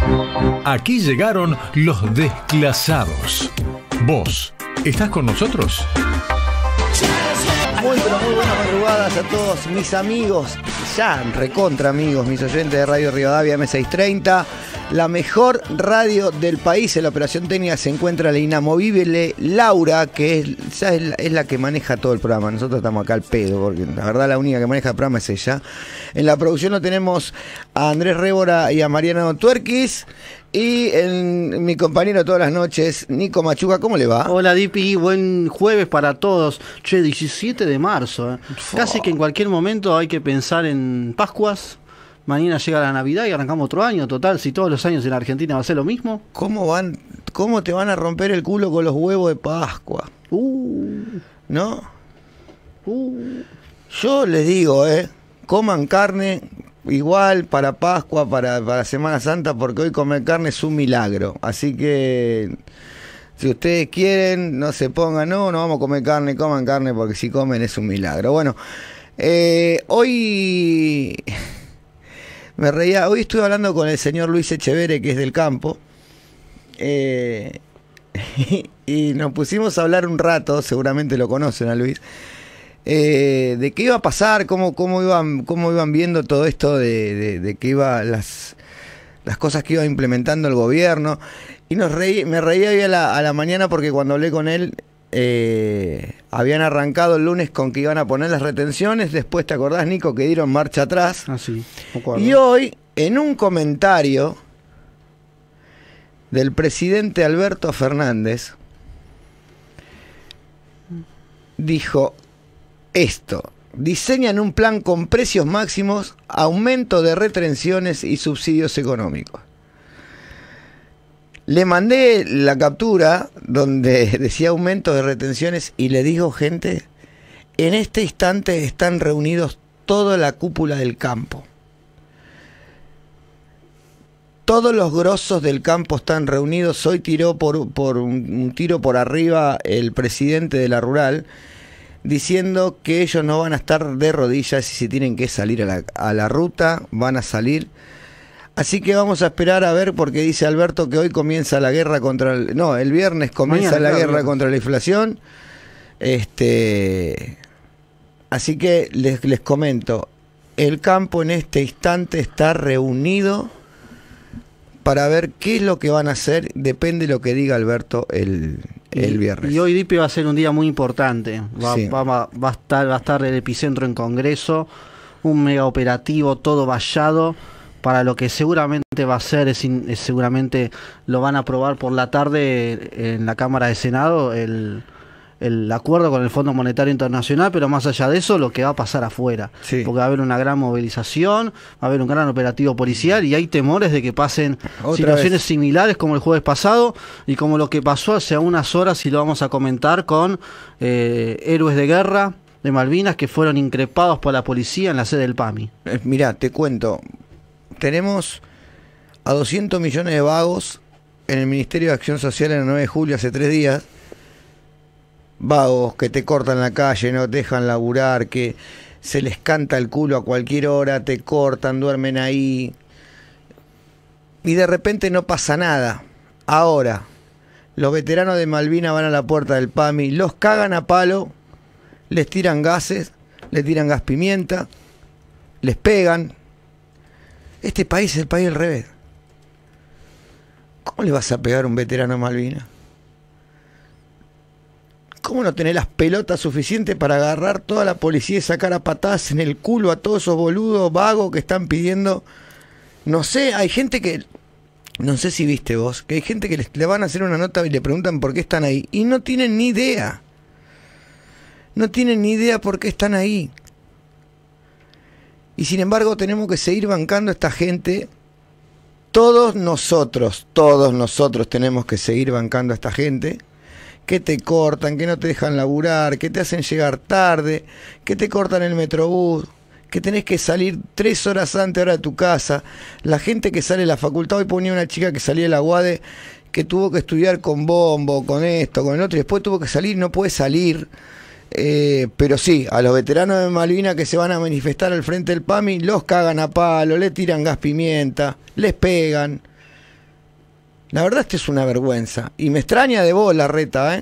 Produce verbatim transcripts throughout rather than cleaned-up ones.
Aquí llegaron los desclasados. ¿Vos estás con nosotros? Muy pero muy buenas madrugadas a todos mis amigos, ya recontra amigos, mis oyentes de Radio Rivadavia eme seiscientos treinta. La mejor radio del país. En la operación técnica se encuentra la inamovible Laura, que es, ya es, la, es la que maneja todo el programa. Nosotros estamos acá al pedo, porque la verdad la única que maneja el programa es ella. En la producción lo tenemos a Andrés Révora y a Mariano Tuerquis. Y en, mi compañero todas las noches, Nico Machuca, ¿cómo le va? Hola Dipi, buen jueves para todos. Che, diecisiete de marzo, ¿eh? Casi que en cualquier momento hay que pensar en Pascuas. Mañana llega la Navidad y arrancamos otro año. Total, si todos los años en Argentina va a ser lo mismo. ¿Cómo van, cómo te van a romper el culo con los huevos de Pascua? Uh, ¿No? uh. Yo les digo, eh, coman carne igual para Pascua, para, para Semana Santa, porque hoy comer carne es un milagro. Así que si ustedes quieren, no se pongan, no, no vamos a comer carne, coman carne, porque si comen es un milagro. Bueno, eh, hoy... Me reía, hoy estuve hablando con el señor Luis Echevere, que es del campo, eh, y nos pusimos a hablar un rato, seguramente lo conocen a Luis, eh, de qué iba a pasar, cómo, cómo, iban, cómo iban viendo todo esto de, de, de que iba las, las cosas que iba implementando el gobierno, y nos reí, me reía hoy a la, a la mañana porque cuando hablé con él, Eh, habían arrancado el lunes con que iban a poner las retenciones. Después, ¿te acordás, Nico, que dieron marcha atrás? Ah, sí, y hoy, en un comentario del presidente Alberto Fernández, dijo esto: diseñan un plan con precios máximos, aumento de retenciones y subsidios económicos. Le mandé la captura donde decía aumento de retenciones y le digo, gente, en este instante están reunidos toda la cúpula del campo. Todos los grosos del campo están reunidos. Hoy tiró por, por un, un tiro por arriba el presidente de la rural, diciendo que ellos no van a estar de rodillas y si tienen que salir a la, a la ruta, van a salir. Así que vamos a esperar a ver, porque dice Alberto que hoy comienza la guerra contra el, no, el viernes comienza Mañana, la claro, guerra claro. contra la inflación. Este, así que les, les comento, el campo en este instante está reunido para ver qué es lo que van a hacer, depende de lo que diga Alberto el, el viernes. Y hoy Dipi va a ser un día muy importante. Va, sí. va, va, va, a estar, va a estar el epicentro en Congreso, un mega operativo, todo vallado para lo que seguramente va a ser, es, in, es seguramente lo van a aprobar por la tarde en la Cámara de Senado, el, el acuerdo con el Fondo Monetario Internacional, pero más allá de eso, lo que va a pasar afuera. Sí. Porque va a haber una gran movilización, va a haber un gran operativo policial y hay temores de que pasen Otra situaciones vez. similares como el jueves pasado y como lo que pasó hace unas horas, y lo vamos a comentar con eh, héroes de guerra de Malvinas que fueron increpados por la policía en la sede del P A M I. Eh, mirá, te cuento. Tenemos a doscientos millones de vagos en el Ministerio de Acción Social en el nueve de julio, hace tres días. Vagos que te cortan la calle, no te dejan laburar, que se les canta el culo a cualquier hora, te cortan, duermen ahí. Y de repente no pasa nada. Ahora, los veteranos de Malvinas van a la puerta del P A M I, los cagan a palo, les tiran gases, les tiran gas pimienta, les pegan. Este país es el país al revés. ¿Cómo le vas a pegar a un veterano de Malvinas? ¿Cómo no tenés las pelotas suficientes para agarrar toda la policía y sacar a patadas en el culo a todos esos boludos vagos que están pidiendo? No sé, hay gente que... No sé si viste vos, que hay gente que les, le van a hacer una nota y le preguntan por qué están ahí. Y no tienen ni idea. No tienen ni idea por qué están ahí. Y sin embargo tenemos que seguir bancando a esta gente. Todos nosotros, todos nosotros tenemos que seguir bancando a esta gente. Que te cortan, que no te dejan laburar, que te hacen llegar tarde, que te cortan el metrobús, que tenés que salir tres horas antes ahora de tu casa. La gente que sale de la facultad, hoy ponía una chica que salía de la UADE, que tuvo que estudiar con bombo, con esto, con el otro, y después tuvo que salir, no puede salir. Eh, pero sí, a los veteranos de Malvinas que se van a manifestar al frente del P A M I, los cagan a palo, le tiran gas pimienta, les pegan. La verdad, esto es una vergüenza. Y me extraña de vos, Larreta, ¿eh?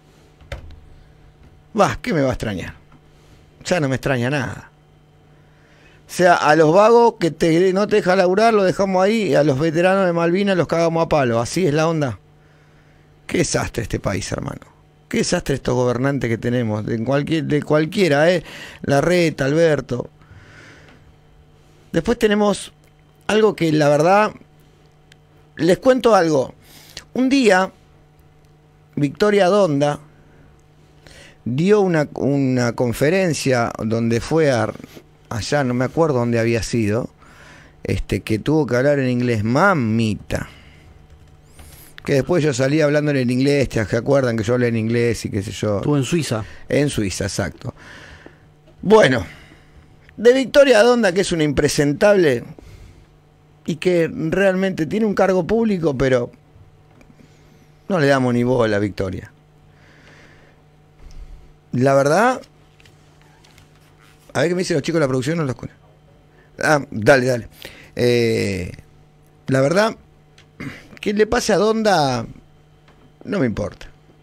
Va, ¿qué me va a extrañar? Ya no me extraña nada. O sea, a los vagos que te, no te deja laburar, los dejamos ahí, y a los veteranos de Malvinas los cagamos a palo. Así es la onda. Qué desastre este país, hermano. Qué desastre estos gobernantes que tenemos. De, cualquier, de cualquiera, ¿eh? Larreta, Alberto. Después tenemos algo que la verdad... Les cuento algo. Un día, Victoria Donda dio una, una conferencia donde fue a, allá, no me acuerdo dónde había sido, este, que tuvo que hablar en inglés, mamita. Que después yo salí hablando en inglés, ¿te acuerdan que yo hablé en inglés y qué sé yo? Estuvo en Suiza. En Suiza, exacto. Bueno, de Victoria Donda, que es una impresentable... y que realmente tiene un cargo público, pero no le damos ni bola a Victoria. La verdad, a ver qué me dicen los chicos de la producción, no los escucho. Ah, dale, dale. Eh, la verdad, que le pase a Donda, no me importa.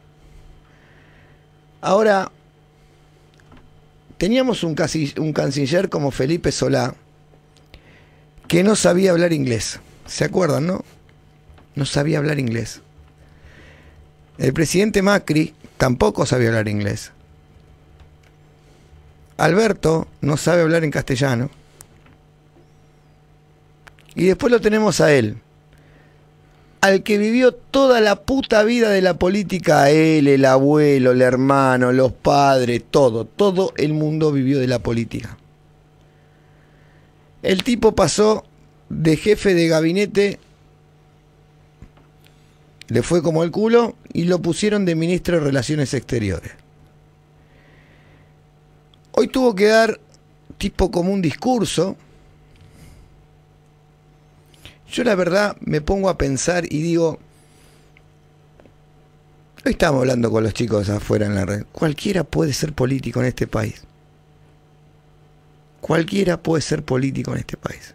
Ahora, teníamos un, casi, un canciller como Felipe Solá, que no sabía hablar inglés. ¿Se acuerdan, no? No sabía hablar inglés. El presidente Macri tampoco sabía hablar inglés. Alberto no sabe hablar en castellano. Y después lo tenemos a él, al que vivió toda la puta vida de la política, a él, el abuelo, el hermano, los padres, todo, todo el mundo vivió de la política. El tipo pasó de jefe de gabinete, le fue como el culo y lo pusieron de ministro de Relaciones Exteriores. Hoy tuvo que dar tipo como un discurso. Yo la verdad me pongo a pensar y digo, hoy estamos hablando con los chicos afuera en la red, cualquiera puede ser político en este país. Cualquiera puede ser político en este país.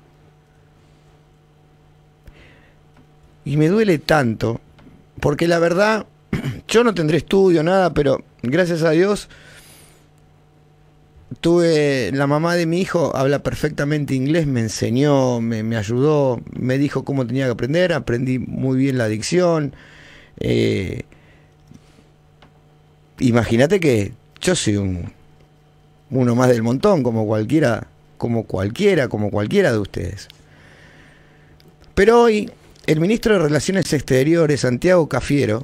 Y me duele tanto, porque la verdad, yo no tendré estudio, nada, pero gracias a Dios, tuve, la mamá de mi hijo habla perfectamente inglés, me enseñó, me, me ayudó, me dijo cómo tenía que aprender, aprendí muy bien la dicción. Eh, Imagínate que yo soy un... uno más del montón, como cualquiera, como cualquiera, como cualquiera de ustedes. Pero hoy, el ministro de Relaciones Exteriores, Santiago Cafiero,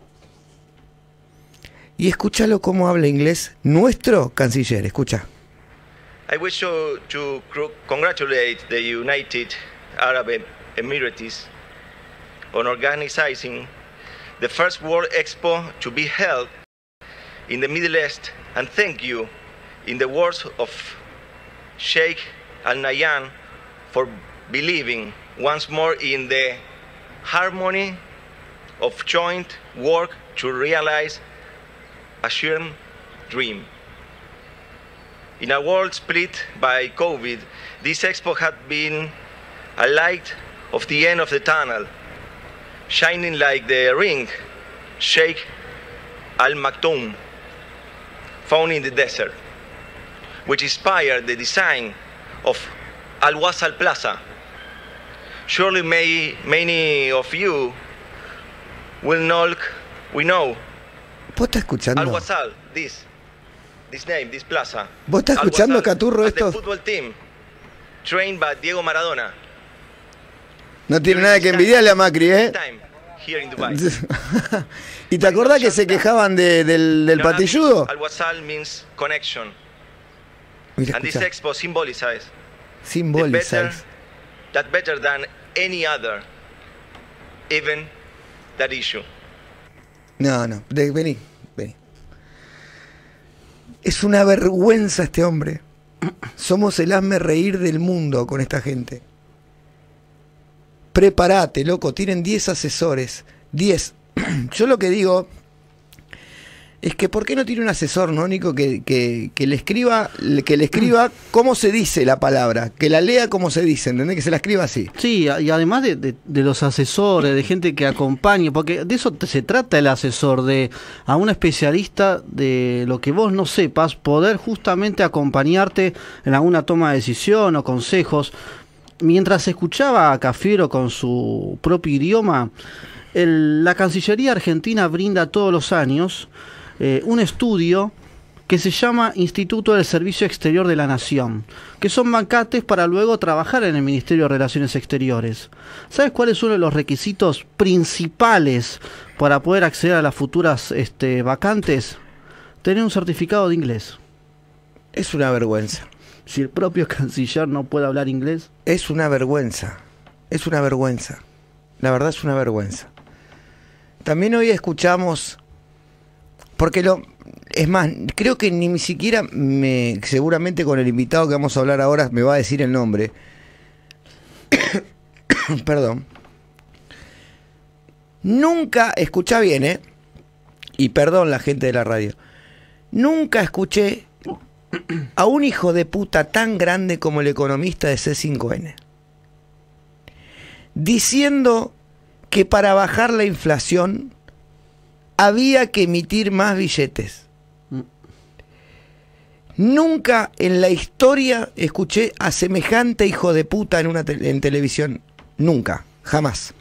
y escúchalo cómo habla inglés nuestro canciller, escucha. I wish to, to congratulate the United Arab Emirates on organizing the first World Expo to be held in the Middle East, and thank you, in the words of Sheikh Al Nahyan, for believing once more in the harmony of joint work to realize a shared dream. In a world split by COVID, this expo had been a light of the end of the tunnel, shining like the ring Sheikh Al Maktoum found in the desert, which inspired the design of Al Wasal Plaza. Surely may, many of you will know, we know ¿Vos estás escuchando? Al Wasal, this, this name, this plaza. ¿Vos estás escuchando, Caturro, esto? The football team, trained by Diego Maradona. No tiene nada que envidiarle a Macri, ¿eh? Time, here in Dubai. ¿Y te acordás que se quejaban de, del, del patilludo? Al Wasal means connection. Mira, And this escuchá. expo symbolizes Simbolizas. that better than any other, even that issue. No, no, de, vení, vení. Es una vergüenza este hombre. Somos el hazme reír del mundo con esta gente. Prepárate, loco, tienen diez asesores. diez. Yo lo que digo, Es que ¿por qué no tiene un asesor, no, Nico, que, que, que le escriba, que le escriba cómo se dice la palabra, que la lea como se dice, ¿entendés? Que se la escriba así. Sí, y además de, de, de los asesores, de gente que acompañe, porque de eso te, se trata el asesor, de a un especialista de lo que vos no sepas, poder justamente acompañarte en alguna toma de decisión o consejos. Mientras escuchaba a Cafiero con su propio idioma, el, la Cancillería Argentina brinda todos los años Eh, un estudio que se llama Instituto del Servicio Exterior de la Nación, que son vacantes para luego trabajar en el Ministerio de Relaciones Exteriores. ¿Sabes cuáles son los requisitos principales para poder acceder a las futuras este, vacantes? Tener un certificado de inglés. Es una vergüenza. Si el propio canciller no puede hablar inglés. Es una vergüenza. Es una vergüenza. La verdad es una vergüenza. También hoy escuchamos... Porque lo, es más, creo que ni siquiera me, seguramente con el invitado que vamos a hablar ahora me va a decir el nombre. Perdón. Nunca, escucha bien, ¿eh? Y perdón la gente de la radio. Nunca escuché a un hijo de puta tan grande como el economista de C cinco N diciendo que para bajar la inflación había que emitir más billetes. Nunca en la historia escuché a semejante hijo de puta en una te en televisión. Nunca, jamás.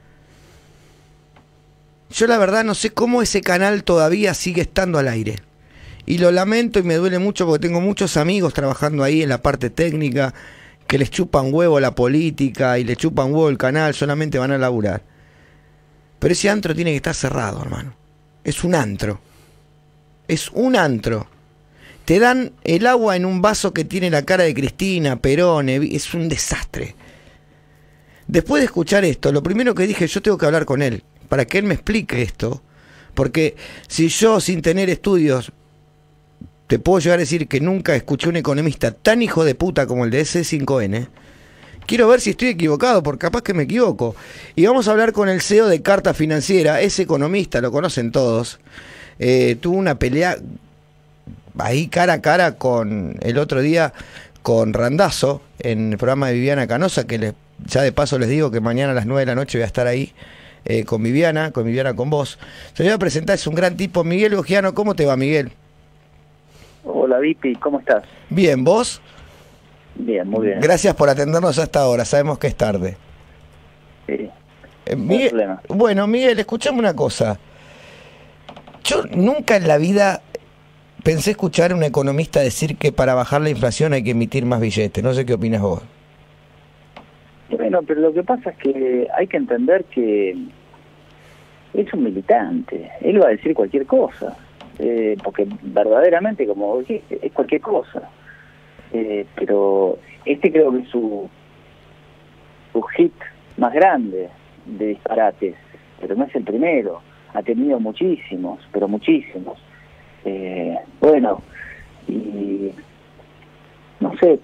Yo la verdad no sé cómo ese canal todavía sigue estando al aire. Y lo lamento y me duele mucho porque tengo muchos amigos trabajando ahí en la parte técnica que les chupan huevo la política y les chupan huevo el canal, solamente van a laburar. Pero ese antro tiene que estar cerrado, hermano. Es un antro. Es un antro. Te dan el agua en un vaso que tiene la cara de Cristina, Perón. Es un desastre. Después de escuchar esto, lo primero que dije, yo tengo que hablar con él, para que él me explique esto. Porque si yo, sin tener estudios, te puedo llegar a decir que nunca escuché un economista tan hijo de puta como el de C cinco N, quiero ver si estoy equivocado, porque capaz que me equivoco. Y vamos a hablar con el C E O de Carta Financiera, ese economista, lo conocen todos. Eh, tuvo una pelea ahí cara a cara con el otro día con Randazzo en el programa de Viviana Canosa, que les, ya de paso les digo que mañana a las nueve de la noche voy a estar ahí eh, con Viviana, con Viviana con vos. Se lo voy a presentar, es un gran tipo. Miguel Gogiano, ¿cómo te va, Miguel? Hola, Vipi, ¿cómo estás? Bien, ¿vos? Bien, muy bien. Gracias por atendernos hasta ahora, sabemos que es tarde. Sí. Eh, Miguel, problema. Bueno, Miguel, escuchame una cosa. Yo nunca en la vida pensé escuchar a un economista decir que para bajar la inflación hay que emitir más billetes. No sé qué opinas vos. Bueno, pero lo que pasa es que hay que entender que es un militante. Él va a decir cualquier cosa. Eh, porque verdaderamente, como dijiste, es cualquier cosa. Eh, pero este creo que es su, su hit más grande de disparates, pero no es el primero, ha tenido muchísimos, pero muchísimos. Eh, bueno, y no sé,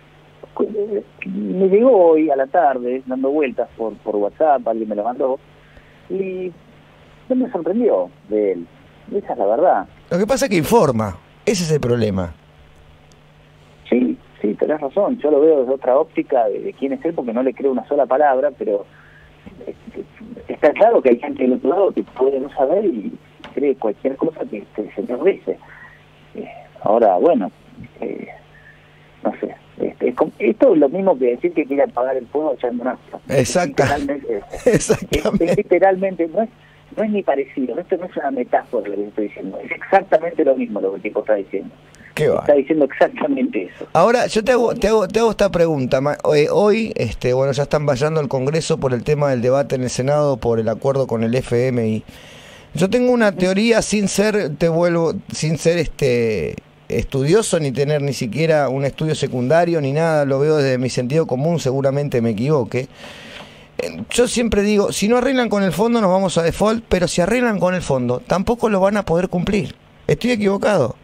me llegó hoy a la tarde, dando vueltas por, por WhatsApp, alguien me lo mandó, y no me sorprendió de él, esa es la verdad. Lo que pasa es que informa, ese es el problema. Sí, sí, tenés razón. Yo lo veo desde otra óptica de, de quién es él, porque no le creo una sola palabra, pero está claro que hay gente del otro lado que puede no saber y cree cualquier cosa que este señor dice. Eh, ahora, bueno, eh, no sé. Este, es como, esto es lo mismo que decir que quiere apagar el fuego echando nafta. Exactamente. Es, Exactamente. Es, es literalmente, no es, no es ni parecido. Esto no es una metáfora lo que estoy diciendo. Es exactamente lo mismo lo que el tipo está diciendo. ¿Qué va? Está diciendo exactamente eso. Ahora, yo te hago, te hago, te hago esta pregunta. Hoy, hoy, este, bueno, ya están vallando el Congreso por el tema del debate en el Senado, por el acuerdo con el F M I. Yo tengo una teoría sin ser, te vuelvo, sin ser este estudioso, ni tener ni siquiera un estudio secundario, ni nada, lo veo desde mi sentido común, seguramente me equivoque. Yo siempre digo, si no arreglan con el fondo nos vamos a default, pero si arreglan con el fondo, tampoco lo van a poder cumplir. ¿Estoy equivocado?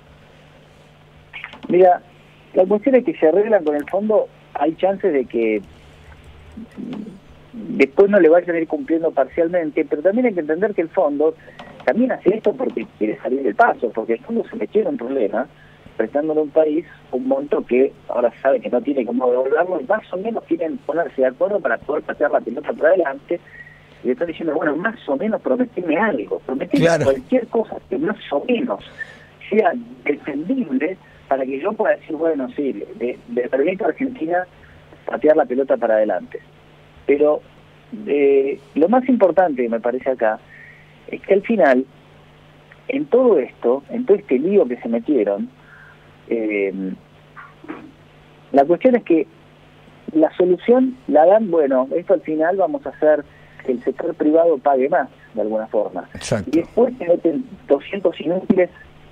Mira, la cuestión es que si arreglan con el fondo, hay chances de que después no le vayan a ir cumpliendo parcialmente, pero también hay que entender que el fondo también hace esto porque quiere salir del paso, porque el fondo se metió en un problema prestándole a un país un monto que ahora sabe que no tiene cómo devolverlo, y más o menos quieren ponerse de acuerdo para poder patear la pelota para adelante, y le están diciendo, bueno, más o menos prometeme algo, prometeme claro. cualquier cosa que más o menos sea defendible para que yo pueda decir, bueno, sí, le, le permito a Argentina patear la pelota para adelante. Pero eh, lo más importante, me parece acá, es que al final, en todo esto, en todo este lío que se metieron, eh, la cuestión es que la solución la dan, bueno, esto al final vamos a hacer que el sector privado pague más, de alguna forma. Exacto. Y después se meten doscientos inútiles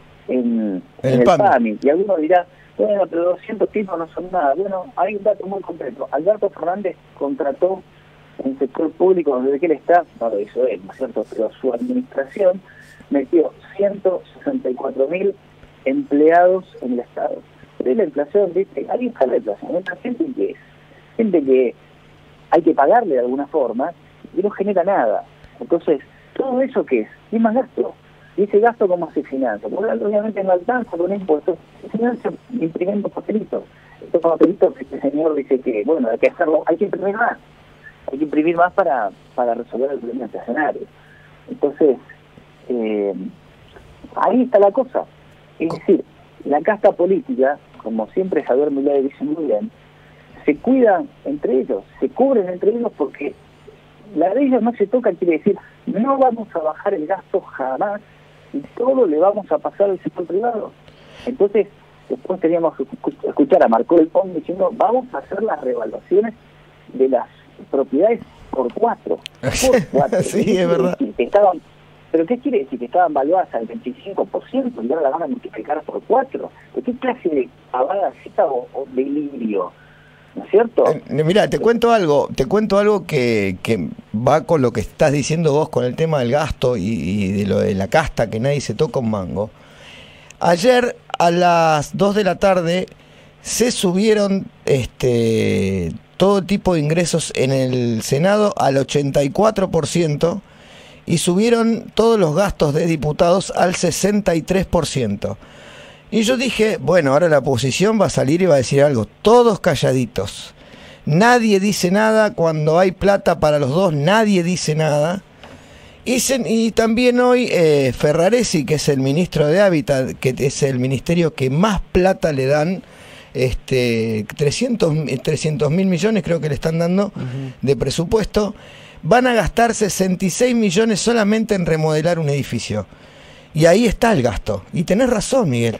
en, en el, el PAMI. Y alguno dirá, bueno, pero doscientos tipos no son nada. Bueno, hay un dato muy concreto. Alberto Fernández contrató en el sector público, desde que él está, no lo hizo él, ¿no es cierto? Pero su administración metió ciento sesenta y cuatro mil empleados en el Estado. Pero la inflación, ¿viste? Ahí está la inflación. La inflación que es gente que hay que pagarle de alguna forma y no genera nada. Entonces, ¿todo eso qué es? Y más gasto. Y ese gasto, ¿cómo se financia? Porque obviamente no alcanza con impuestos, se financia imprimiendo papelitos. Estos papelitos, este señor dice que, bueno, hay que hacerlo, hay que imprimir más. Hay que imprimir más para, para resolver el problema estacionario. Entonces, eh, ahí está la cosa. Es decir, la casta política, como siempre Javier Milei dice muy bien, se cuidan entre ellos, se cubren entre ellos porque la de ellos no se toca, quiere decir, no vamos a bajar el gasto jamás y todo le vamos a pasar al sector privado. Entonces, después teníamos que escuchar a Marco del Pont diciendo, vamos a hacer las revaluaciones de las propiedades por cuatro. Por cuatro. Sí, es verdad. Que estaban, ¿pero qué quiere decir? Que estaban valuadas al veinticinco por ciento y ahora la van a multiplicar por cuatro. ¿De qué clase de pavada o, o delirio? ¿No es cierto? Eh, mira, te cuento algo, te cuento algo que, que va con lo que estás diciendo vos con el tema del gasto y, y de lo de la casta, que nadie se toca un mango. Ayer a las dos de la tarde se subieron este todo tipo de ingresos en el Senado al ochenta y cuatro por ciento y subieron todos los gastos de diputados al sesenta y tres por ciento. Y yo dije, bueno, ahora la oposición va a salir y va a decir algo. Todos calladitos. Nadie dice nada cuando hay plata para los dos, nadie dice nada. Y, se, y también hoy eh, Ferraresi, que es el ministro de Hábitat, que es el ministerio que más plata le dan, este trescientos mil millones creo que le están dando uh-huh. de presupuesto, van a gastar sesenta y seis millones solamente en remodelar un edificio. Y ahí está el gasto. Y tenés razón, Miguel.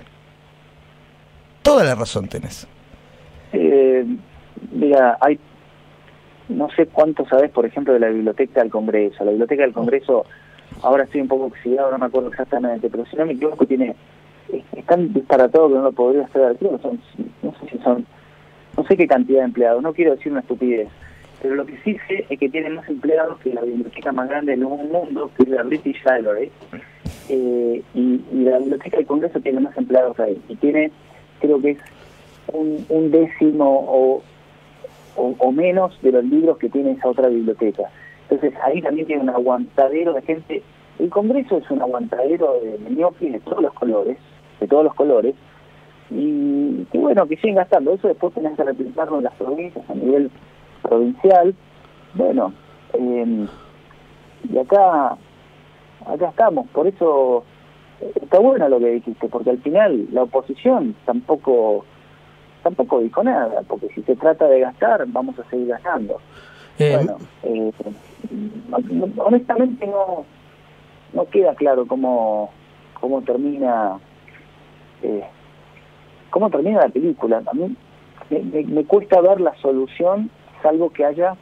Toda la razón tenés. Eh, mira, hay no sé cuánto sabés, por ejemplo, de la Biblioteca del Congreso. La Biblioteca del Congreso, ahora estoy un poco oxidado, no me acuerdo exactamente, pero si no me equivoco, tiene es tan disparatado que no lo podría hacer. Creo que son, no sé si son, no sé qué cantidad de empleados, no quiero decir una estupidez, pero lo que sí sé es que tiene más empleados que la biblioteca más grande del mundo, que es la British Library, eh, y, y la Biblioteca del Congreso tiene más empleados ahí, y tiene, creo que es un, un décimo o, o, o menos de los libros que tiene esa otra biblioteca. Entonces ahí también tiene un aguantadero de gente. El Congreso es un aguantadero de ñoquis de todos los colores, de todos los colores, y, y bueno, que siguen gastando. Eso después tenés que replicarlo en las provincias a nivel provincial. Bueno, eh, y acá acá estamos. Por eso está bueno lo que dijiste, porque al final la oposición tampoco tampoco dijo nada, porque si se trata de gastar, vamos a seguir gastando. Eh, bueno, eh, honestamente no no queda claro cómo cómo termina eh, cómo termina la película. A mí me, me, me cuesta ver la solución, salvo que haya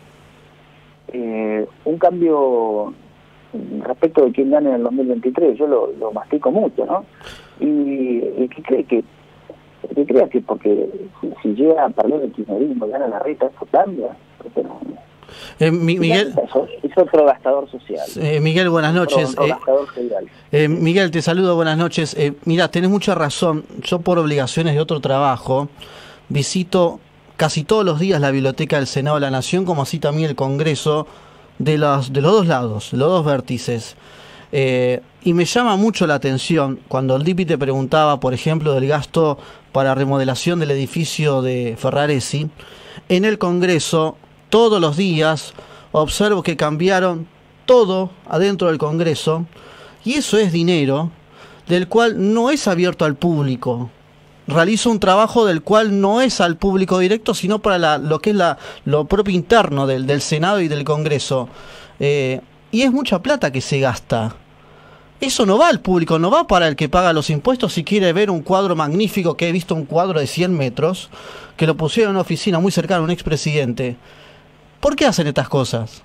eh, un cambio respecto de quién gane en el dos mil veintitrés. Yo lo, lo mastico mucho, ¿no? Y el que cree que el que crea que porque si, si llega a perder el kirchnerismo y gana la reta, eso cambia. Pero, Eh, Miguel, es otro gastador social. Eh, Miguel, buenas noches. Otro, otro gastador federal. Eh, Miguel, te saludo, buenas noches. Eh, mira, tenés mucha razón. Yo por obligaciones de otro trabajo visito casi todos los días la Biblioteca del Senado de la Nación, como así también el Congreso, de los, de los dos lados, los dos vértices. Eh, y me llama mucho la atención cuando el Dipi te preguntaba, por ejemplo, del gasto para remodelación del edificio de Ferraresi. En el Congreso, todos los días, observo que cambiaron todo adentro del Congreso, y eso es dinero del cual no es abierto al público. Realiza un trabajo del cual no es al público directo, sino para la, lo que es la, lo propio interno del, del Senado y del Congreso. Eh, y es mucha plata que se gasta. Eso no va al público, no va para el que paga los impuestos si quiere ver un cuadro magnífico, que he visto un cuadro de cien metros, que lo pusieron en una oficina muy cercana a un expresidente. ¿Por qué hacen estas cosas?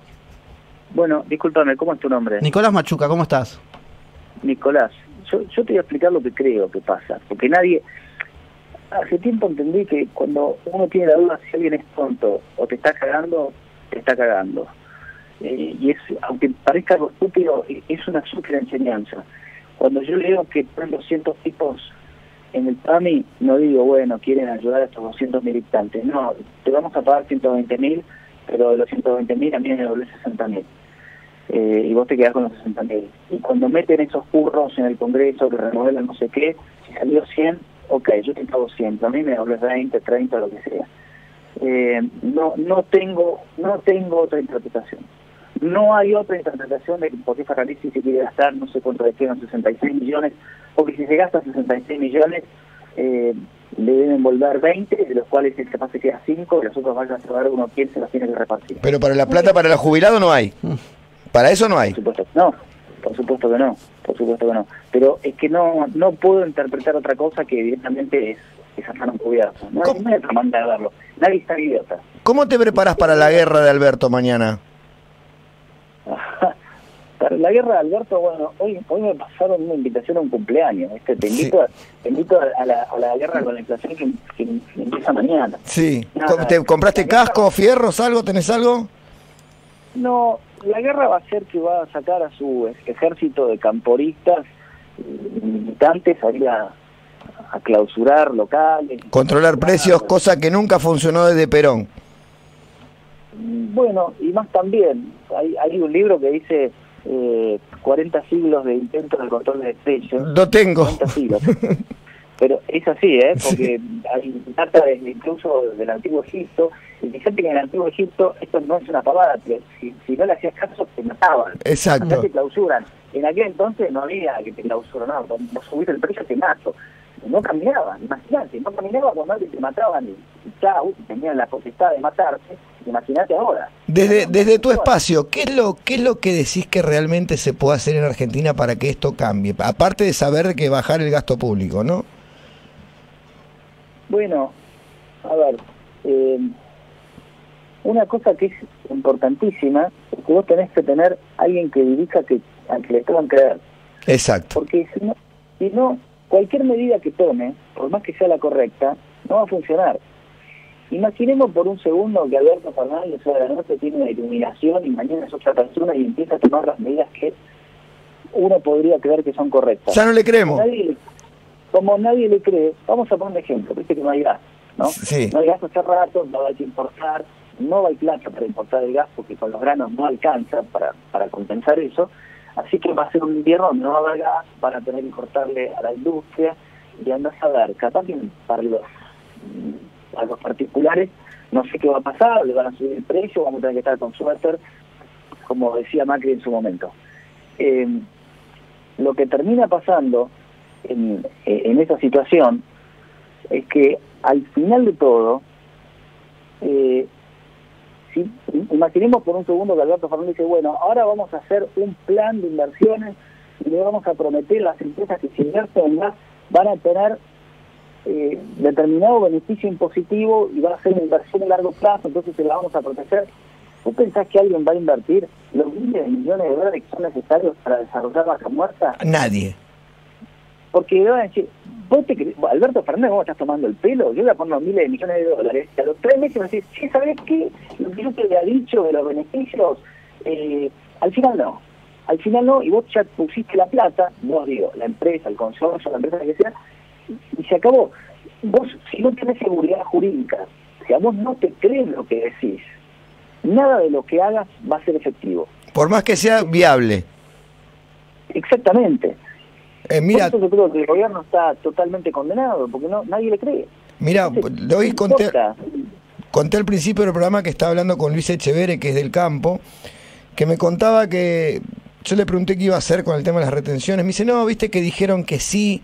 Bueno, discúlpame, ¿cómo es tu nombre? Nicolás Machuca, ¿cómo estás? Nicolás, yo, yo te voy a explicar lo que creo que pasa, porque nadie... Hace tiempo entendí que cuando uno tiene la duda si alguien es tonto o te está cagando, te está cagando. Eh, y es, aunque parezca algo estúpido, es una súper enseñanza. Cuando yo leo que ponen doscientos tipos en el P A M I, no digo, bueno, quieren ayudar a estos doscientos militantes. No, te vamos a pagar ciento veinte mil, pero de los ciento veinte mil a mí me devolvés sesenta mil. Eh, y vos te quedás con los sesenta mil. Y cuando meten esos curros en el Congreso que remodelan no sé qué, si salió cien, ok, yo te pago cien, a mí me devolvés veinte, treinta, lo que sea. Eh, no no tengo no tengo otra interpretación. No hay otra interpretación de por qué Ferraresi se quiere gastar, no sé cuánto le quedan, sesenta y seis millones, porque si se gasta sesenta y seis millones, eh, le deben volver veinte, de los cuales el capaz se queda cinco, y los otros vayan a saber uno quién se los tiene que repartir. Pero para la plata para los jubilados no hay. Para eso no hay. Por supuesto que no, por supuesto que no, por supuesto que no. Pero es que no no puedo interpretar otra cosa que evidentemente es, es hacer un cubierto. No hay, no hay otra manera de verlo. Nadie está idiota. ¿Cómo te preparas para la guerra de Alberto mañana? Para la guerra de Alberto, bueno, hoy hoy me pasaron una invitación a un cumpleaños. ¿Viste? Te invito, sí. a, te invito a, la, a la guerra con la inflación que, que empieza mañana. Sí. Nada, ¿Te compraste casco, guerra... fierros, algo? ¿Tenés algo? No, la guerra va a ser que va a sacar a su ejército de camporistas militantes a ir a, a clausurar locales. Controlar precios, cosa que nunca funcionó desde Perón. Bueno, y más también, hay, hay un libro que dice eh, cuarenta siglos de intento de control de precios. Lo tengo. cuarenta siglos. Pero es así, ¿eh? Porque sí. Hay data desde incluso del Antiguo Egipto, y fíjate que en el Antiguo Egipto esto no es una pavada, pero si, si no le hacías caso te mataban. Exacto. Acá te clausuran. En aquel entonces no había que te clausuran, no, no subiste el precio te mato. No caminaban, imagínate, no caminaba cuando alguien te mataban y, y chau, tenían la potestad de matarte, imagínate ahora. Desde, desde tu espacio, ¿qué es lo qué es lo que decís que realmente se puede hacer en Argentina para que esto cambie? Aparte de saber que bajar el gasto público, ¿no? Bueno, a ver, eh, una cosa que es importantísima es que vos tenés que tener alguien que dirija que, a que le puedan creer. Exacto. Porque si no, si no, cualquier medida que tome, por más que sea la correcta, no va a funcionar. Imaginemos por un segundo que Alberto Fernández de la noche tiene una iluminación y mañana es otra persona y empieza a tomar las medidas que uno podría creer que son correctas. Ya no le creemos. Nadie, como nadie le cree, vamos a poner un ejemplo, viste que no hay gas, ¿no? Sí. No hay gas hace rato, no hay que importar, no hay plata para importar el gas porque con los granos no alcanza para, para compensar eso, así que va a ser un invierno donde no va a haber gas, van a tener que cortarle a la industria y andás a ver, capaz que para los, para los particulares no sé qué va a pasar, le van a subir el precio, vamos a tener que estar con suéter, como decía Macri en su momento. Eh, lo que termina pasando en, en esa situación es que al final de todo, eh, si, imaginemos por un segundo que Alberto Fernández dice, bueno, ahora vamos a hacer un plan de inversiones y le vamos a prometer a las empresas que se invierten en gas van a tener eh, determinado beneficio impositivo y va a ser una inversión a largo plazo, entonces se la vamos a proteger. ¿Vos pensás que alguien va a invertir los miles de millones de dólares que son necesarios para desarrollar Vaca Muerta? Nadie. Porque van a decir, vos te crees, Alberto Fernández, vos estás tomando el pelo, yo voy a poner los miles de millones de dólares, y a los tres meses me decís, sí, ¿sabés qué? Lo que yo te había dicho de los beneficios, eh, al final no, al final no, y vos ya pusiste la plata, vos digo, la empresa, el consorcio, la empresa que sea, y se acabó. Vos, si no tenés seguridad jurídica, si a vos no te crees lo que decís, nada de lo que hagas va a ser efectivo. Por más que sea viable. Exactamente. Eh, mira, Por eso yo creo que el gobierno está totalmente condenado, porque no nadie le cree. Mira, Entonces, hoy no conté, importa. conté al principio del programa que estaba hablando con Luis Echeverre, que es del campo, que me contaba que yo le pregunté qué iba a hacer con el tema de las retenciones. Me dice, no, viste que dijeron que sí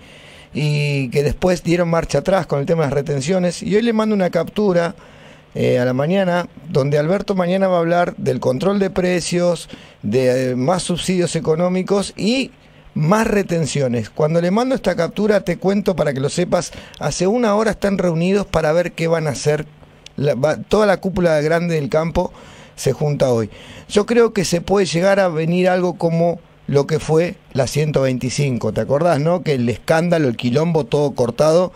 y que después dieron marcha atrás con el tema de las retenciones. Y hoy le mando una captura eh, a la mañana, donde Alberto mañana va a hablar del control de precios, de eh, más subsidios económicos y más retenciones. Cuando le mando esta captura, te cuento para que lo sepas, hace una hora están reunidos para ver qué van a hacer. La, va, toda la cúpula grande del campo se junta hoy. Yo creo que se puede llegar a venir algo como lo que fue la ciento veinticinco, ¿te acordás, no? Que el escándalo, el quilombo, todo cortado.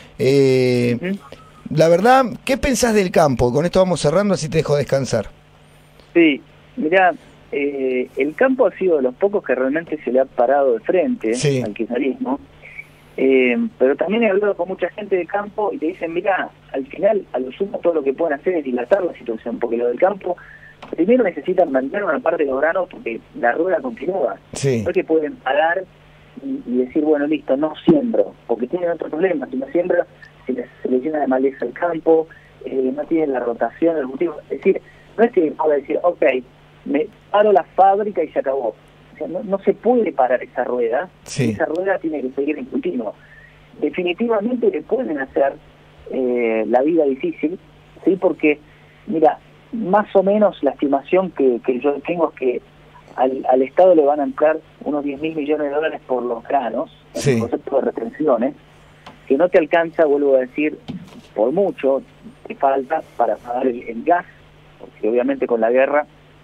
Eh, uh-huh. La verdad, ¿qué pensás del campo? Con esto vamos cerrando, así te dejo descansar. Sí, mirá, eh, el campo ha sido de los pocos que realmente se le ha parado de frente sí. al kirchnerismo. Eh, pero también he hablado con mucha gente de campo y te dicen, mira, al final, a lo sumo, todo lo que pueden hacer es dilatar la situación, porque lo del campo, primero necesitan mantener una parte de los granos porque la rueda continúa. Sí. No es que pueden parar y, y decir, bueno, listo, no siembro, porque tienen otro problema. Si no siembra, se les, se les llena de maleza el campo, eh, no tienen la rotación, el cultivo. Es decir, no es que pueda decir, ok, me paro la fábrica y se acabó. O sea, no, no se puede parar esa rueda, sí. esa rueda tiene que seguir en continuo. Definitivamente le pueden hacer eh, la vida difícil, sí, porque, mira, más o menos la estimación que, que yo tengo es que al, al Estado le van a entrar unos diez mil millones de dólares por los granos, sí. en el concepto de retenciones, que no te alcanza, vuelvo a decir, por mucho, te falta para pagar el, el gas, porque obviamente con la guerra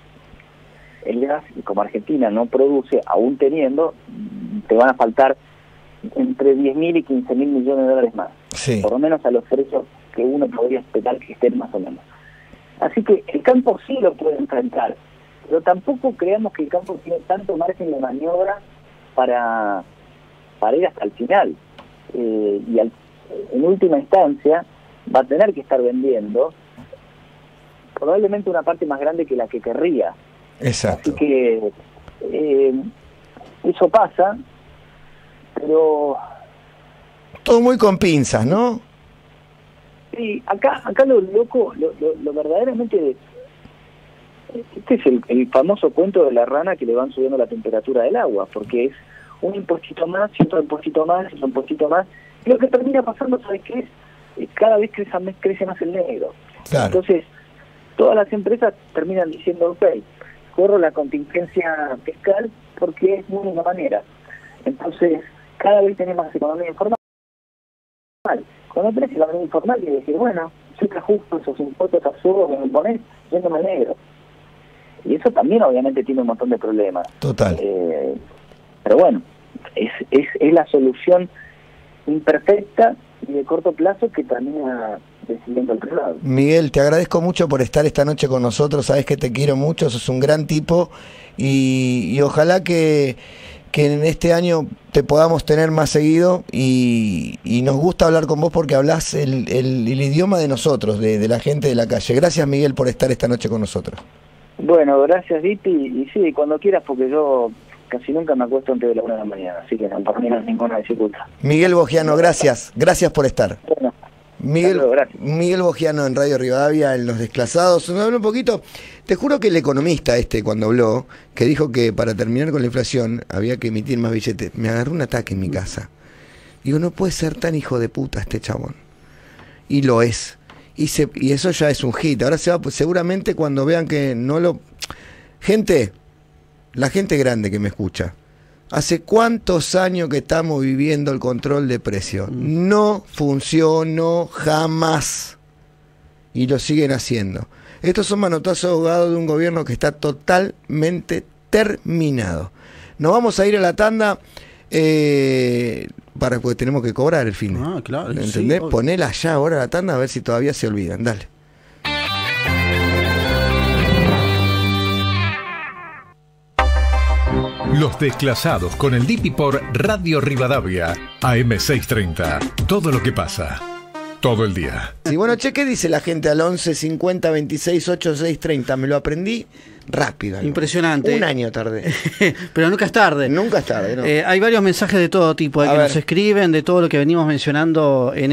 el gas, y como Argentina no produce, aún teniendo, te van a faltar entre diez mil y quince mil millones de dólares más. Sí. Por lo menos a los precios que uno podría esperar que estén más o menos. Así que el campo sí lo puede enfrentar, pero tampoco creamos que el campo tiene tanto margen de maniobra para, para ir hasta el final. Eh, y al, en última instancia va a tener que estar vendiendo probablemente una parte más grande que la que querría. Exacto. Así que eh, eso pasa, pero todo muy con pinzas, ¿no? Sí, acá acá lo loco, lo, lo, lo verdaderamente, este es el, el famoso cuento de la rana que le van subiendo la temperatura del agua, porque es un impostito más, y otro impostito más, y otro impostito más, y lo que termina pasando, ¿sabes qué es? Cada vez crece, crece más el negro. Claro. Entonces, todas las empresas terminan diciendo, ok, corro la contingencia fiscal porque es muy una manera. Entonces, cada vez tenemos más economía informal. Cuando tenés economía informal, quiere decir, bueno, yo te ajusto esos impuestos absurdos que me pones yéndome al negro. Y eso también obviamente tiene un montón de problemas. Total. Eh, pero bueno, es, es, es la solución imperfecta y de corto plazo que termina decidiendo el otro lado. Miguel, te agradezco mucho por estar esta noche con nosotros, sabes que te quiero mucho, sos un gran tipo y, y ojalá que, que en este año te podamos tener más seguido y, y nos gusta hablar con vos porque hablás el, el, el idioma de nosotros, de, de la gente de la calle. Gracias, Miguel, por estar esta noche con nosotros. Bueno, gracias, Dipi, y sí, cuando quieras, porque yo casi nunca me acuesto antes de la una de la mañana, así que no, para mí no es ninguna dificultad. Miguel Bogiano, gracias, gracias por estar. Bueno, Miguel, Miguel Bogiano en Radio Rivadavia, en Los Desclasados. Me habló un poquito. Te juro que el economista este, cuando habló, que dijo que para terminar con la inflación había que emitir más billetes, me agarró un ataque en mi casa. Digo, no puede ser tan hijo de puta este chabón. Y lo es. Y, se, y eso ya es un hit. Ahora se va, pues, seguramente cuando vean que no lo... Gente, la gente grande que me escucha, ¿hace cuántos años que estamos viviendo el control de precios? No funcionó jamás. Y lo siguen haciendo. Estos son manotazos ahogados de un gobierno que está totalmente terminado. Nos vamos a ir a la tanda eh, para porque tenemos que cobrar el fin. Ah, claro. ¿Entendés? Sí, Ponela ya ahora a la tanda a ver si todavía se olvidan. Dale. Los Desclasados con el Dipi por Radio Rivadavia, A M seiscientos treinta. Todo lo que pasa. todo el día. Sí, bueno, che, ¿qué dice la gente al once cincuenta veintiséis ochenta y seis treinta? Me lo aprendí rápido. ¿No? Impresionante. Un año tardé. Pero nunca es tarde. Nunca es tarde, ¿no? Eh, hay varios mensajes de todo tipo eh, que ver. nos escriben, de todo lo que venimos mencionando en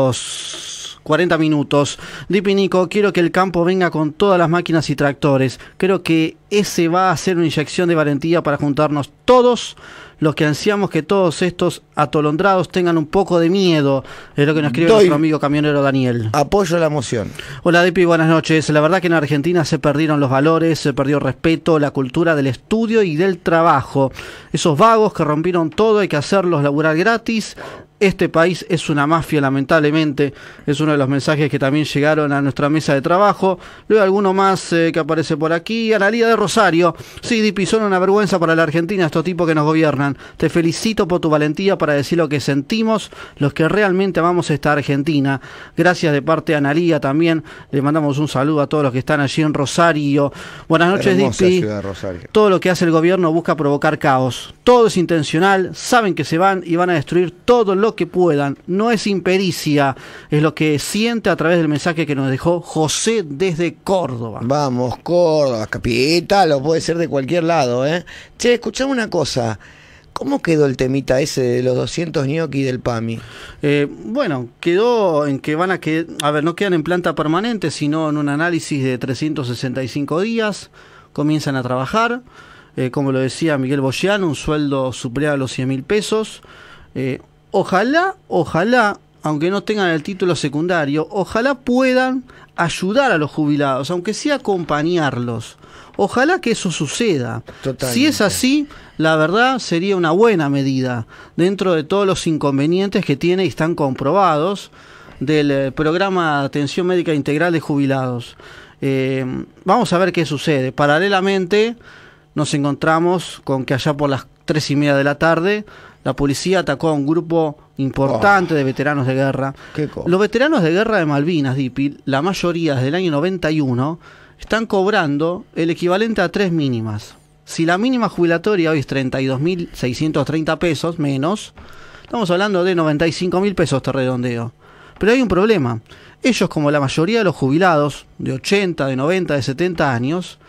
estos cuarenta minutos. Dipi Nico, quiero que el campo venga con todas las máquinas y tractores. Creo que ese va a ser una inyección de valentía para juntarnos todos los que ansiamos que todos estos atolondrados tengan un poco de miedo. Es lo que nos escribe Doy. nuestro amigo camionero Daniel. Apoyo la moción. Hola Dipi, buenas noches. La verdad que en Argentina se perdieron los valores, se perdió el respeto, la cultura del estudio y del trabajo. Esos vagos que rompieron todo, hay que hacerlos laburar gratis. Este país es una mafia, lamentablemente. Es uno de los mensajes que también llegaron a nuestra mesa de trabajo. Luego alguno más eh, que aparece por aquí. Analía de Rosario. Sí, Dipi, son una vergüenza para la Argentina estos tipos que nos gobiernan. Te felicito por tu valentía para decir lo que sentimos los que realmente amamos esta Argentina. Gracias de parte de Analía también. Le mandamos un saludo a todos los que están allí en Rosario. Buenas noches, Hermosa Dipi. ciudad de Rosario. Todo lo que hace el gobierno busca provocar caos. Todo es intencional. Saben que se van y van a destruir todo lo que puedan. No es impericia, es lo que siente a través del mensaje que nos dejó José desde Córdoba. Vamos, Córdoba, capital, o puede ser de cualquier lado, ¿eh? Che, escuchame una cosa. ¿Cómo quedó el temita ese de los doscientos ñoquis del P A M I? Eh, bueno, quedó en que van a que, a ver, no quedan en planta permanente, sino en un análisis de trescientos sesenta y cinco días. Comienzan a trabajar, eh, como lo decía Miguel Boyeano, un sueldo superior a los cien mil pesos. Eh, Ojalá, ojalá, aunque no tengan el título secundario, ojalá puedan ayudar a los jubilados, aunque sea acompañarlos. Ojalá que eso suceda. Totalmente. Si es así, la verdad sería una buena medida dentro de todos los inconvenientes que tiene y están comprobados del eh, programa de atención médica integral de jubilados. Eh, vamos a ver qué sucede. Paralelamente nos encontramos con que allá por las tres y media de la tarde la policía atacó a un grupo importante oh, de veteranos de guerra. Los veteranos de guerra de Malvinas, Dipi, la mayoría desde el año noventa y uno, están cobrando el equivalente a tres mínimas. Si la mínima jubilatoria hoy es treinta y dos mil seiscientos treinta pesos, menos, estamos hablando de noventa y cinco mil pesos de redondeo. Pero hay un problema. Ellos, como la mayoría de los jubilados de ochenta, de noventa, de setenta años,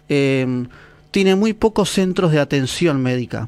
eh, tienen muy pocos centros de atención médica.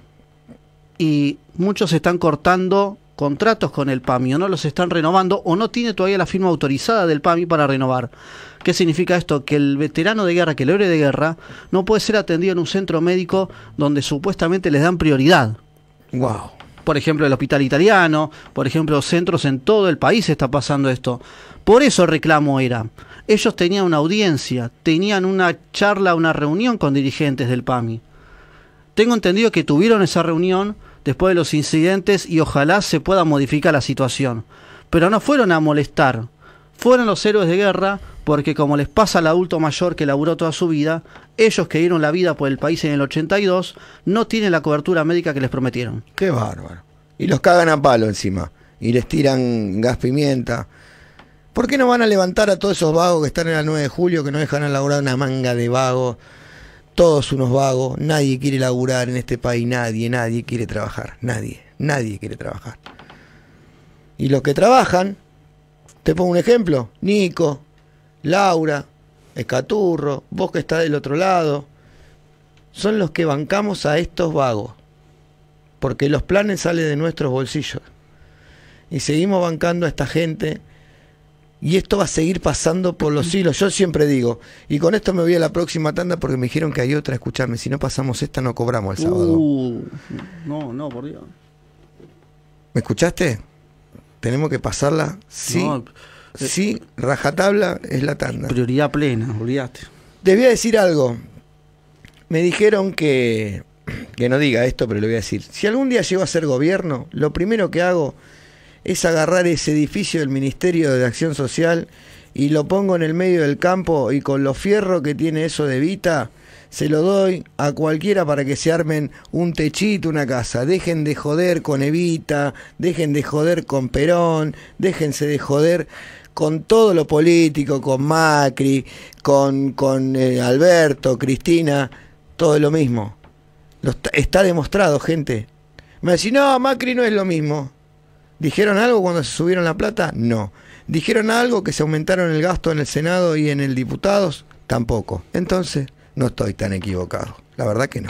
Y muchos están cortando contratos con el P A M I, o no los están renovando, o no tiene todavía la firma autorizada del P A M I para renovar. ¿Qué significa esto? Que el veterano de guerra, que el héroe de guerra, no puede ser atendido en un centro médico donde supuestamente les dan prioridad. Wow. Por ejemplo, el hospital italiano, por ejemplo, centros en todo el país está pasando esto. Por eso el reclamo era, ellos tenían una audiencia, tenían una charla, una reunión con dirigentes del P A M I. Tengo entendido que tuvieron esa reunión después de los incidentes y ojalá se pueda modificar la situación. Pero no fueron a molestar, fueron los héroes de guerra porque, como les pasa al adulto mayor que laburó toda su vida, ellos que dieron la vida por el país en el ochenta y dos no tienen la cobertura médica que les prometieron. Qué bárbaro. Y los cagan a palo encima y les tiran gas pimienta. ¿Por qué no van a levantar a todos esos vagos que están en la nueve de julio, que no dejan a laburar una manga de vagos? Todos unos vagos, nadie quiere laburar en este país, nadie, nadie quiere trabajar, nadie, nadie quiere trabajar. Y los que trabajan, te pongo un ejemplo, Nico, Laura, Escaturro, vos que estás del otro lado, son los que bancamos a estos vagos, porque los planes salen de nuestros bolsillos. Y seguimos bancando a esta gente. Y esto va a seguir pasando por los siglos. Yo siempre digo, y con esto me voy a la próxima tanda porque me dijeron que hay otra. Escuchame, si no pasamos esta no cobramos el sábado. Uh, no, no, por Dios. ¿Me escuchaste? Tenemos que pasarla. Sí, no, sí, rajatabla es la tanda. Prioridad plena, olvidaste. Te voy a decir algo. Me dijeron que, que no diga esto, pero lo voy a decir. Si algún día llego a ser gobierno, lo primero que hago es agarrar ese edificio del Ministerio de Acción Social y lo pongo en el medio del campo y con los fierros que tiene eso de Vita, se lo doy a cualquiera para que se armen un techito, una casa. Dejen de joder con Evita, dejen de joder con Perón, déjense de joder con todo lo político, con Macri, con, con eh, Alberto, Cristina, todo es lo mismo. Lo está, está demostrado, gente. Me decís, no, Macri no es lo mismo. ¿Dijeron algo cuando se subieron la plata? No. ¿Dijeron algo que se aumentaron el gasto en el Senado y en el Diputados? Tampoco. Entonces, no estoy tan equivocado. La verdad que no.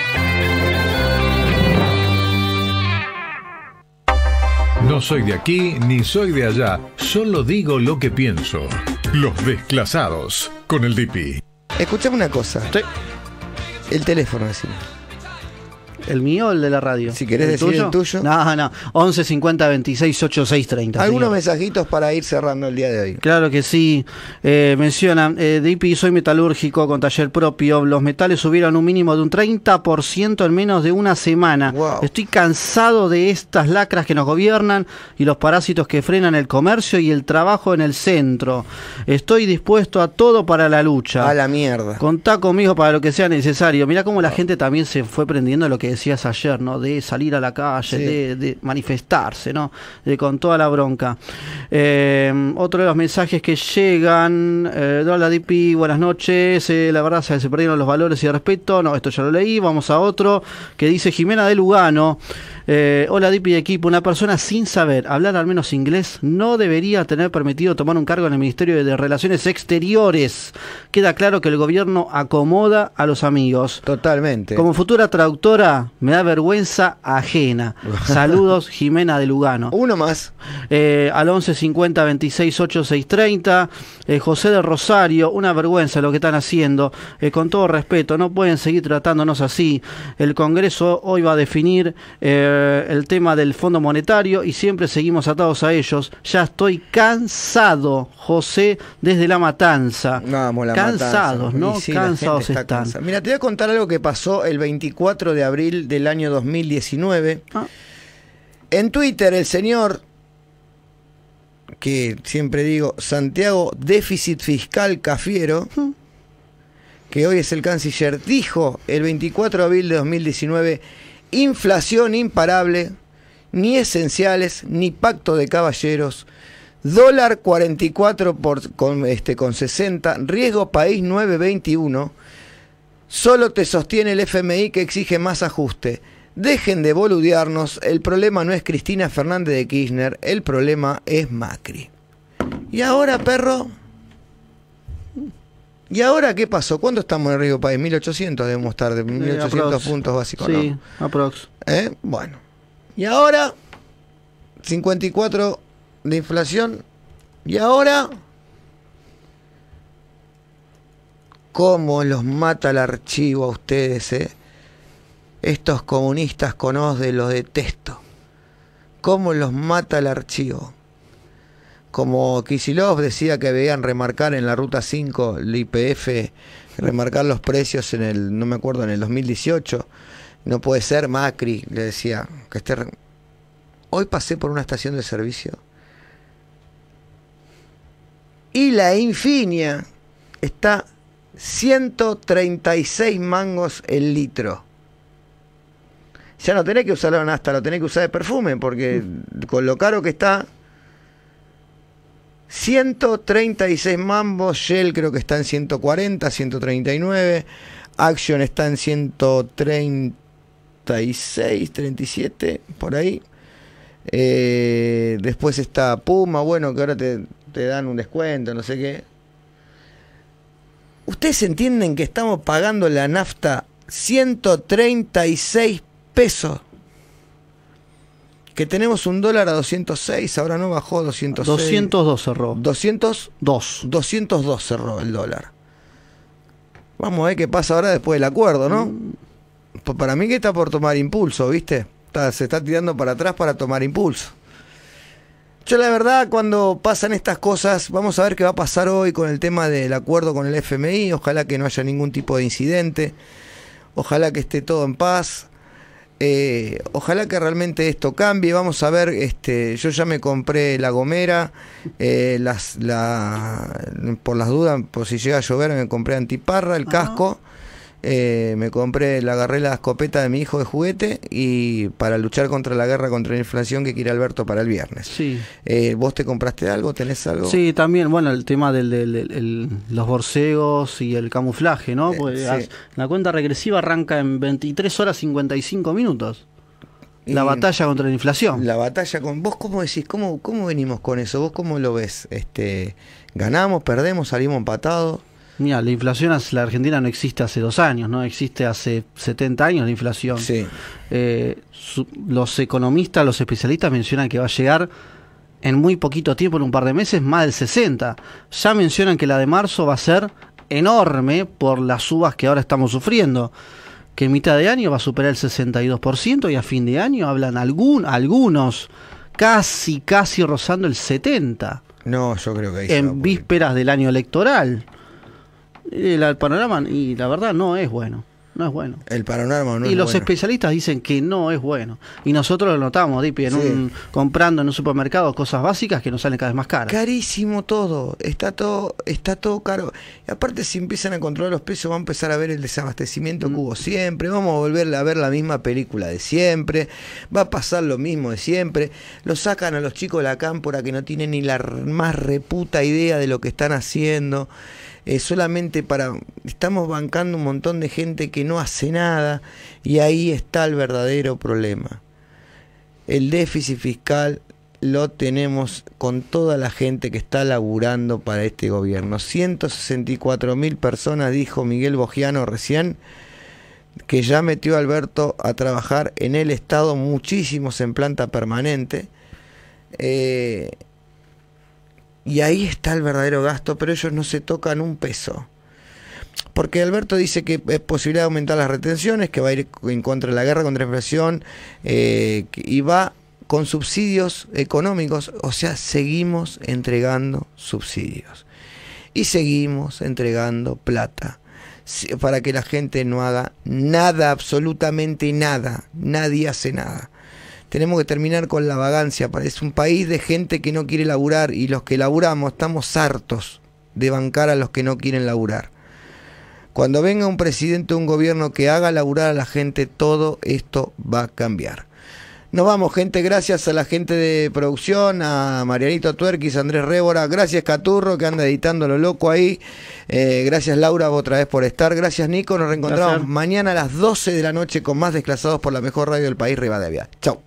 No soy de aquí ni soy de allá, solo digo lo que pienso. Los Desclasados, con el Dipi. Escuchame una cosa. Sí. El teléfono, decime. ¿El mío o el de la radio? Si querés ¿El decir tuyo? el tuyo. No, no. once cincuenta veintiséis ochenta y seis treinta. Algunos señor. mensajitos para ir cerrando el día de hoy. Claro que sí. Eh, mencionan, eh, Dipi, soy metalúrgico con taller propio. Los metales subieron un mínimo de un treinta por ciento en menos de una semana. Wow. Estoy cansado de estas lacras que nos gobiernan y los parásitos que frenan el comercio y el trabajo en el centro. Estoy dispuesto a todo para la lucha. A la mierda. Contá conmigo para lo que sea necesario. Mirá cómo la gente también se fue prendiendo a lo que decías ayer, ¿no? De salir a la calle, Sí. de, de manifestarse, ¿no? De, con toda la bronca. Eh, otro de los mensajes que llegan, eh, hola Dipi, buenas noches, eh, la verdad se, se perdieron los valores y el respeto, no, esto ya lo leí, vamos a otro, que dice Jimena de Lugano, eh, hola Dipi y equipo, una persona sin saber hablar al menos inglés no debería tener permitido tomar un cargo en el Ministerio de Relaciones Exteriores. Queda claro que el gobierno acomoda a los amigos. Totalmente. Como futura traductora, me da vergüenza ajena. Saludos, Jimena de Lugano. Uno más. Eh, al once cincuenta veintiséis ochenta y seis treinta. Eh, José de Rosario, una vergüenza lo que están haciendo. Eh, con todo respeto, no pueden seguir tratándonos así. El Congreso hoy va a definir eh, el tema del Fondo Monetario y siempre seguimos atados a ellos. Ya estoy cansado, José, desde La Matanza. Vamos, la Cansados, matanza. ¿no? Y sí, la Cansados gente está están. cansada. Mira, te voy a contar algo que pasó el veinticuatro de abril del año dos mil diecinueve. Ah. En Twitter, el señor, que siempre digo, Santiago Déficit Fiscal Cafiero, Mm. que hoy es el canciller, dijo el veinticuatro de abril de dos mil diecinueve, inflación imparable, ni esenciales, ni pacto de caballeros, dólar cuarenta y cuatro por, con, este, con sesenta, riesgo país nueve veintiuno, solo te sostiene el F M I que exige más ajuste. Dejen de boludearnos, el problema no es Cristina Fernández de Kirchner, el problema es Macri. ¿Y ahora, perro? ¿Y ahora qué pasó? ¿Cuánto estamos en el riesgo país? mil ochocientos debemos estar, de mil ochocientos aprox. puntos básicos, Sí, ¿no? aprox. ¿Eh? Bueno. Y ahora, cincuenta y cuatro de inflación. Y ahora, ¿cómo los mata el archivo a ustedes, eh? Estos comunistas con OSDE los detesto. ¿Cómo los mata el archivo? Como Kicillof decía que debían remarcar en la ruta cinco, el I P F, remarcar los precios en el, no me acuerdo, en el dos mil dieciocho. No puede ser, Macri, le decía, que esté... Re... Hoy pasé por una estación de servicio y la Infinia está ciento treinta y seis mangos el litro. Ya no tenés que usarlo en hasta, lo tenés que usar de perfume, porque con lo caro que está, ciento treinta y seis mambos, Shell creo que está en ciento cuarenta, ciento treinta y nueve, Action está en ciento treinta y seis, treinta y siete, por ahí. Eh, después está Puma, bueno, que ahora te, te dan un descuento, no sé qué. ¿Ustedes entienden que estamos pagando la nafta ciento treinta y seis pesos? Que tenemos un dólar a doscientos seis, ahora no bajó, doscientos seis. doscientos dos cerró. doscientos dos. doscientos dos cerró el dólar. Vamos a ver qué pasa ahora después del acuerdo, ¿no? Mm. Pues para mí que está por tomar impulso, ¿viste? Está, se está tirando para atrás para tomar impulso. Yo la verdad, cuando pasan estas cosas, vamos a ver qué va a pasar hoy con el tema del acuerdo con el F M I. Ojalá que no haya ningún tipo de incidente. Ojalá que esté todo en paz. Eh, ojalá que realmente esto cambie. Vamos a ver, este, yo ya me compré la gomera, eh, las, la, por las dudas, por si llega a llover, me compré antiparra, el Ajá. casco, eh, me compré, le agarré la escopeta de mi hijo de juguete y para luchar contra la guerra contra la inflación que quiere Alberto para el viernes. Sí. Eh, ¿Vos te compraste algo? ¿Tenés algo? Sí, también, bueno, el tema del, del, del- el- los borcegos y el camuflaje, ¿no? Porque Eh, sí. as- la cuenta regresiva arranca en veintitrés horas cincuenta y cinco minutos. La batalla contra la inflación. La batalla con... ¿Vos cómo decís? ¿Cómo, cómo venimos con eso? ¿Vos cómo lo ves? Este, ¿ganamos, perdemos, salimos empatados? Mira, la inflación en la Argentina no existe hace dos años, ¿no? Existe hace setenta años la inflación. Sí. Eh, su, los economistas, los especialistas mencionan que va a llegar en muy poquito tiempo, en un par de meses, más del sesenta. Ya mencionan que la de marzo va a ser enorme por las subas que ahora estamos sufriendo. Que en mitad de año va a superar el sesenta y dos por ciento y a fin de año hablan algún, algunos casi, casi rozando el setenta por ciento. No, yo creo que ahí en vísperas del año electoral. El, el panorama, y la verdad, no es bueno. No es bueno. El panorama no y es los bueno. especialistas dicen que no es bueno. Y nosotros lo notamos, Dipi, en Sí. un, comprando en un supermercado cosas básicas que nos salen cada vez más caras. Carísimo todo, está todo, está todo caro. Y aparte, si empiezan a controlar los precios, va a empezar a ver el desabastecimiento Mm. que hubo siempre. Vamos a volver a ver la misma película de siempre. Va a pasar lo mismo de siempre. Lo sacan a los chicos de la cámpora que no tienen ni la más reputa idea de lo que están haciendo. Eh, solamente para... Estamos bancando un montón de gente que no hace nada, y ahí está el verdadero problema. El déficit fiscal lo tenemos con toda la gente que está laburando para este gobierno. ciento sesenta y cuatro mil personas, dijo Miguel Bogiano recién, que ya metió a Alberto a trabajar en el Estado, muchísimos en planta permanente. Eh... Y ahí está el verdadero gasto, pero ellos no se tocan un peso. Porque Alberto dice que es posibilidad de aumentar las retenciones, que va a ir en contra de la guerra contra la inflación, eh, y va con subsidios económicos. O sea, seguimos entregando subsidios. Y seguimos entregando plata para que la gente no haga nada, absolutamente nada. Nadie hace nada. Tenemos que terminar con la vagancia. Es un país de gente que no quiere laburar, y los que laburamos estamos hartos de bancar a los que no quieren laburar. Cuando venga un presidente o un gobierno que haga laburar a la gente, todo esto va a cambiar. Nos vamos, gente. Gracias a la gente de producción, a Marianito Tuerquis, a Andrés Révora. Gracias, Caturro, que anda editando lo loco ahí. Eh, gracias, Laura, otra vez por estar. Gracias, Nico. Nos reencontramos Gracias. mañana a las doce de la noche con más Desclasados por la mejor radio del país, Rivadavia. Chau.